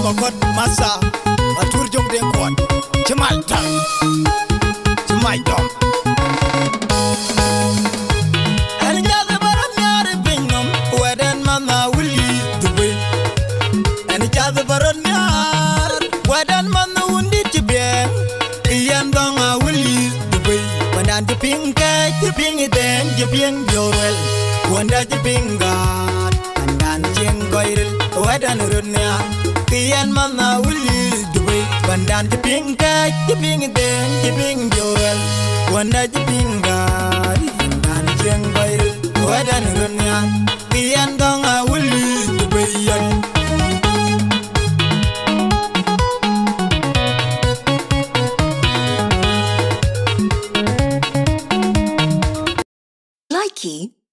Makot masa atur jong den kon cemal tam cemai dom en jade baram nyare binom weden mama wuli duwe en jade baram nyar weden mama wundi tibien kian donga wuli duwe wandan tipinke tipingi den tiping jorel wanda tipinga andan jeng goirel weden runya kian mama wuli duwe wandan tipinke tipingi den tiping jorel wanda tipinga andan jeng goirel weden runya kian donga wuli duwe yan Likey